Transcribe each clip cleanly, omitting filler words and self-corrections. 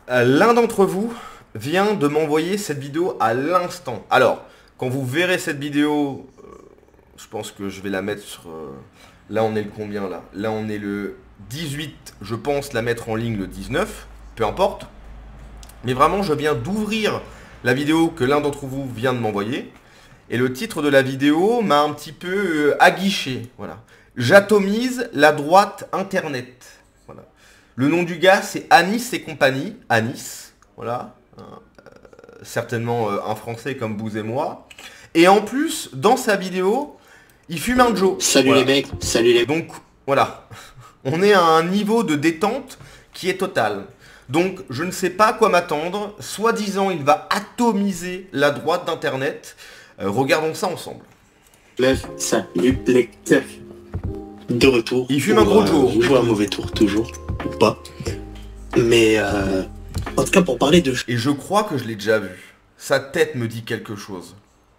L'un d'entre vous vient de m'envoyer cette vidéo à l'instant. Alors, quand vous verrez cette vidéo, je pense que je vais la mettre sur... là, on est le combien là? Là, on est le 18. Je pense la mettre en ligne le 19. Peu importe. Mais vraiment, je viens d'ouvrir la vidéo que l'un d'entre vous vient de m'envoyer. Et le titre de la vidéo m'a un petit peu aguiché. Voilà. J'atomise la droite internet. Voilà. Le nom du gars, c'est Anis et compagnie. Anis. Voilà. Certainement un Français comme vous et moi. Et en plus, dans sa vidéo, il fume un Joe. Salut voilà. les mecs, salut les... Donc, voilà. On est à un niveau de détente qui est total. Donc, je ne sais pas à quoi m'attendre. Soi-disant, il va atomiser la droite d'Internet. Regardons ça ensemble. Meuf, salut les teufs. De retour. Il fume un gros Joe. Vous jouez un mauvais tour, toujours. Ou pas. Mais, en tout cas, pour parler de... Et je crois que je l'ai déjà vu. Sa tête me dit quelque chose.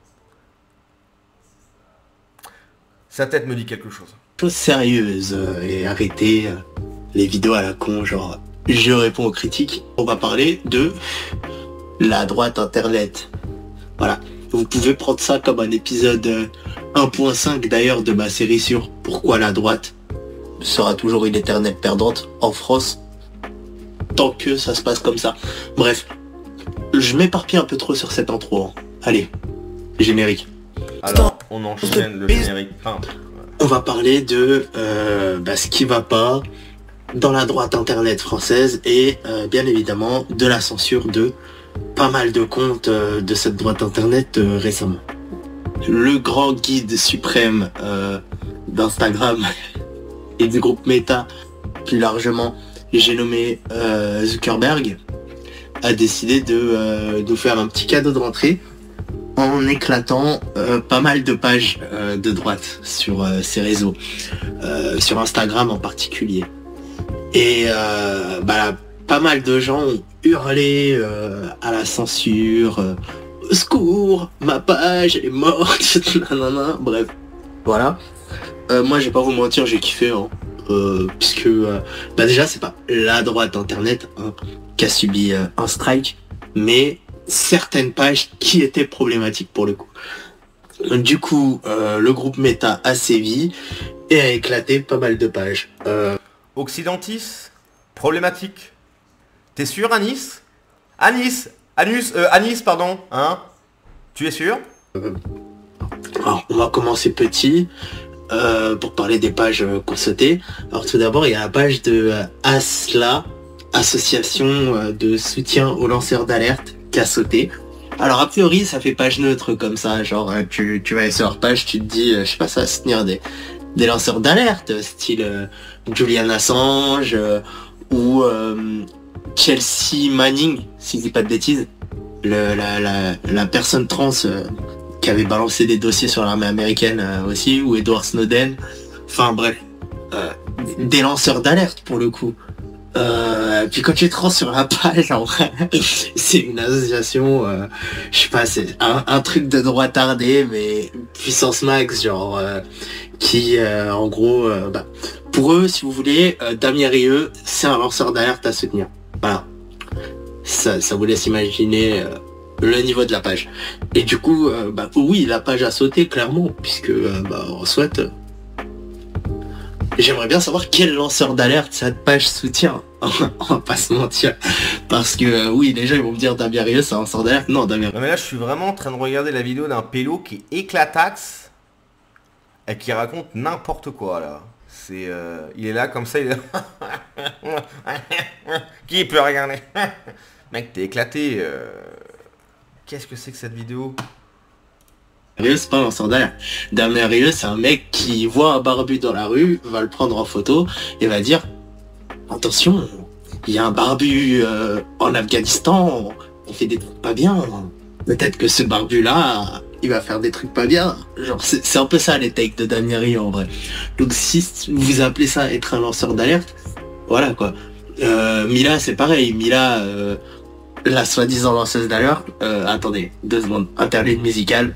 Sa tête me dit quelque chose. Chose sérieuse et arrêtez les vidéos à la con, genre... Je réponds aux critiques. On va parler de la droite internet. Voilà. Vous pouvez prendre ça comme un épisode 1.5 d'ailleurs de ma série sur pourquoi la droite sera toujours une éternelle perdante en France tant que ça se passe comme ça. Bref, je m'éparpille un peu trop sur cette intro. Hein. Allez, générique. Alors, on enchaîne le générique. Enfin, on va parler de ce qui va pas dans la droite internet française et bien évidemment de la censure de pas mal de comptes de cette droite internet récemment. Le grand guide suprême d'Instagram et du groupe Meta, plus largement, j'ai nommé Zuckerberg, a décidé de nous faire un petit cadeau de rentrée en éclatant pas mal de pages de droite sur ses réseaux, sur Instagram en particulier. Et pas mal de gens ont hurlé à la censure, au secours, ma page est morte, nanana, bref, voilà. Moi, je vais pas vous mentir, j'ai kiffé, hein, puisque déjà c'est pas la droite internet qui a subi un strike, mais certaines pages qui étaient problématiques pour le coup. Du coup, le groupe Meta a sévi et a éclaté pas mal de pages. Occidentis, problématique. T'es sûr, Anis? Anis, pardon, hein? Tu es sûr? Alors, on va commencer petit pour parler des pages qu'on sautait. Alors tout d'abord, il y a la page de ASLA, Association de soutien aux lanceurs d'alerte, qui a sauté. Alors a priori, ça fait page neutre comme ça, genre tu vas sur leur page, tu te dis, je sais pas, ça va soutenir des lanceurs d'alerte, style Julian Assange ou Chelsea Manning, si je dis pas de bêtises, la personne trans qui avait balancé des dossiers sur l'armée américaine aussi, ou Edward Snowden, enfin bref, des lanceurs d'alerte pour le coup. Puis quand tu te rends sur la page, en vrai, c'est une association, je sais pas, c'est un truc de droite tardé, mais puissance max, genre, qui, en gros, pour eux, si vous voulez, Damien Rieu, c'est un lanceur d'alerte à soutenir. Voilà. Ça vous laisse imaginer le niveau de la page. Et du coup, oui, la page a sauté, clairement, puisque, on souhaite... J'aimerais bien savoir quel lanceur d'alerte cette page soutient. On va pas se mentir. Parce que oui, les gens ils vont me dire Damien Rieu c'est un lanceur d'alerte. Non, Damien Rieu. Non mais là je suis vraiment en train de regarder la vidéo d'un pélo qui éclataxe et qui raconte n'importe quoi là. C'est il est là comme ça, il est là. Qui peut regarder? Mec, t'es éclaté. Qu'est-ce que c'est que cette vidéo? Rieu, c'est pas un lanceur d'alerte. Damien Rieu, c'est un mec qui voit un barbu dans la rue, va le prendre en photo et va dire attention, il y a un barbu en Afghanistan, on fait des trucs pas bien. Peut-être que ce barbu là, il va faire des trucs pas bien. Genre c'est un peu ça les takes de Damien Rieu en vrai. Donc si vous appelez ça être un lanceur d'alerte, voilà quoi. Mila c'est pareil, Mila la soi-disant lanceuse d'alerte, attendez, 2 secondes, interlude musical.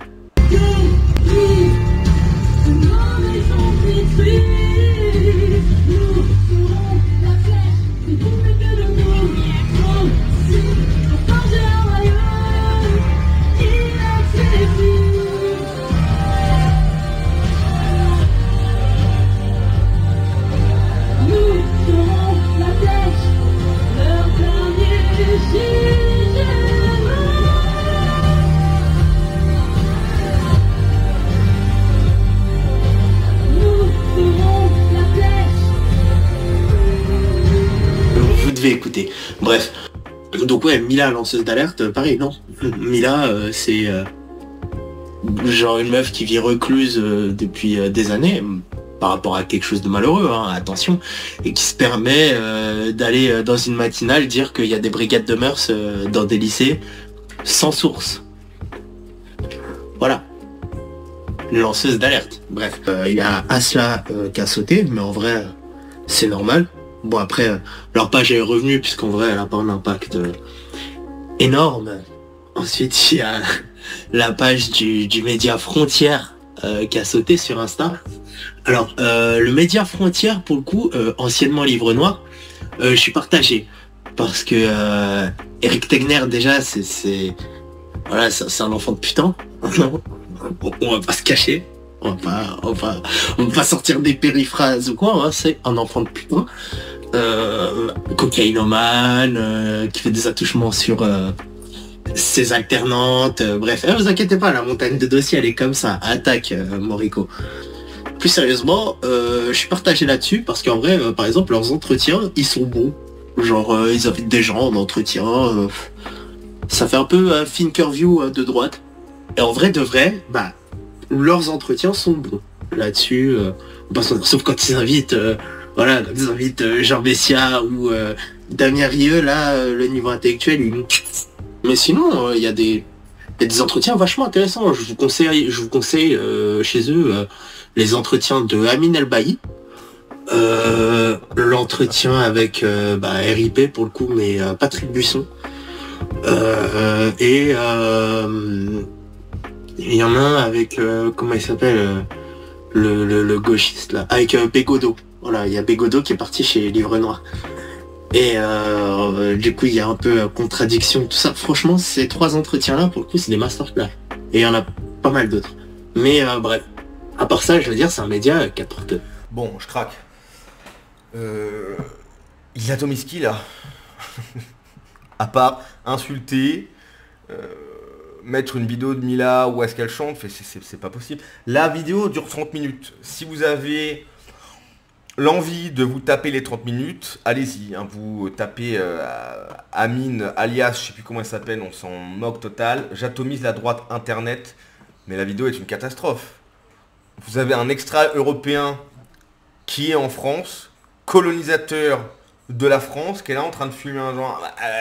Bref. Donc ouais, Mila, lanceuse d'alerte, pareil, non. Mila, c'est genre une meuf qui vit recluse depuis des années, par rapport à quelque chose de malheureux, hein, attention, et qui se permet d'aller dans une matinale dire qu'il y a des brigades de mœurs dans des lycées sans source. Voilà. Une lanceuse d'alerte. Bref, il y a Asla qui a sauté, mais en vrai, c'est normal. Bon après, leur page est revenue, puisqu'en vrai, elle n'a pas un impact énorme. Ensuite, il y a la page du média Frontière qui a sauté sur Insta. Alors, le média Frontière, pour le coup, anciennement Livre Noir, je suis partagé. Parce que Eric Tegner, déjà, voilà, c'est un enfant de putain. On va pas se cacher. On va pas sortir des périphrases ou quoi, hein, c'est un enfant de putain. Cocaïnomane, qui fait des attouchements sur ses alternantes, bref, vous inquiétez pas, la montagne de dossiers elle est comme ça, attaque Morico. Plus sérieusement, je suis partagé là-dessus parce qu'en vrai, par exemple, leurs entretiens, ils sont bons. Genre, ils invitent des gens en entretien, ça fait un peu Thinkerview de droite. Et en vrai de vrai, bah, leurs entretiens sont bons. Là-dessus, sauf quand ils invitent, voilà, quand ils invitent Jean Messia ou Damien Rieu, là, le niveau intellectuel, mais sinon, il y a des entretiens vachement intéressants. Je vous conseille chez eux les entretiens de Amin El-Bailly, l'entretien avec RIP pour le coup, mais Patrick Buisson, et il y en a un avec comment il s'appelle, le gauchiste là, avec Bégodeau. Voilà, il y a Bégodeau qui est parti chez Livre Noir. Et du coup il y a un peu contradiction, tout ça. Franchement, ces 3 entretiens là, pour le coup, c'est des masterclass. Et il y en a pas mal d'autres. Mais bref, à part ça, je veux dire, c'est un média qui apporte. Bon, je craque. Il a Tomiski là. À part insulter, mettre une vidéo de Mila où est-ce qu'elle chante, c'est pas possible. La vidéo dure 30 minutes. Si vous avez l'envie de vous taper les 30 minutes, allez-y, hein, vous tapez Amine, alias, je sais plus comment elle s'appelle, on s'en moque total, j'atomise la droite internet, mais la vidéo est une catastrophe. Vous avez un extra-européen qui est en France, colonisateur de la France, qui est là en train de fumer un joint,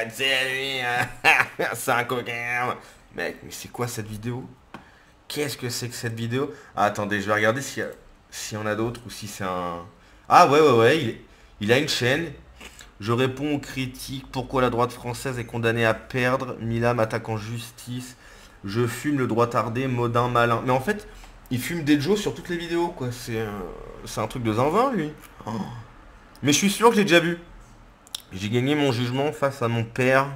c'est un coquin. Mec, mais c'est quoi cette vidéo? Qu'est-ce que c'est que cette vidéo? Ah, attendez, je vais regarder s'il y en a d'autres ou si c'est un... Ah ouais, il a une chaîne. Je réponds aux critiques. Pourquoi la droite française est condamnée à perdre? Mila m'attaque en justice. Je fume le droit tardé, Modin malin. Mais en fait, il fume des Joe sur toutes les vidéos, quoi. C'est un truc de zinzin, lui. Oh. Mais je suis sûr que j'ai déjà vu. J'ai gagné mon jugement face à mon père.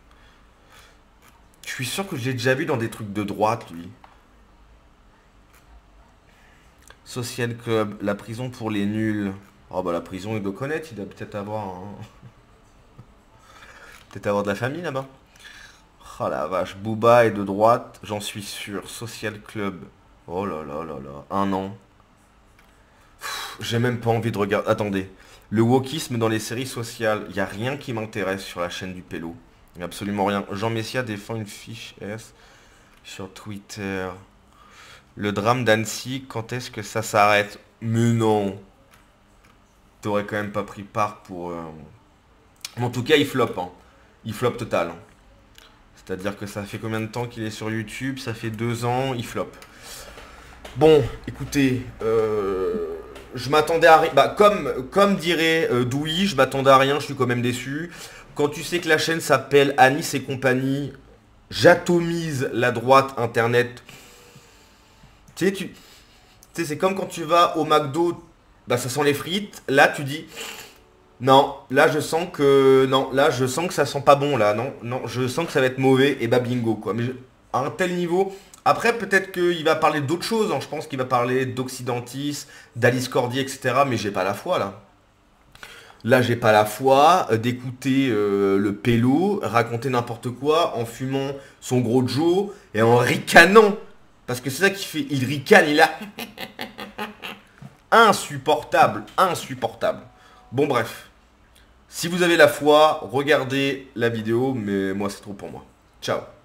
Je suis sûr que je l'ai déjà vu dans des trucs de droite, lui. Social Club, la prison pour les nuls. Oh bah la prison il doit connaître, il doit peut-être avoir peut-être avoir de la famille là-bas. Oh la vache, Booba est de droite, j'en suis sûr. Social Club. Oh là là là là. 1 an. J'ai même pas envie de regarder. Attendez. Le wokisme dans les séries sociales. Il n'y a rien qui m'intéresse sur la chaîne du Pélo. Il n'y a absolument rien. Jean Messia défend une fiche S sur Twitter. Le drame d'Annecy, quand est-ce que ça s'arrête? Mais non. T'aurais quand même pas pris part pour... En tout cas, il floppe. Hein. Il floppe total. Hein. C'est-à-dire que ça fait combien de temps qu'il est sur YouTube? Ça fait 2 ans, il floppe. Bon, écoutez, je m'attendais à rien. Bah, comme dirait Douy, je m'attendais à rien, je suis quand même déçu. Quand tu sais que la chaîne s'appelle Anis et compagnie, j'atomise la droite internet. Tu sais, c'est comme quand tu vas au McDo, bah ça sent les frites. Là, tu dis, non, là je sens que, non, là je sens que ça sent pas bon là, non, je sens que ça va être mauvais et bah bingo quoi. Mais à un tel niveau, après peut-être qu'il va parler d'autres choses. Hein. Je pense qu'il va parler d'Occidentis, d'Alice Cordier, etc. Mais j'ai pas la foi là. Là, j'ai pas la foi d'écouter le Pélo raconter n'importe quoi en fumant son gros Joe et en ricanant. Parce que c'est ça qu'il fait, il ricane, il a... Insupportable, insupportable. Bon bref. Si vous avez la foi, regardez la vidéo, mais moi c'est trop pour moi. Ciao.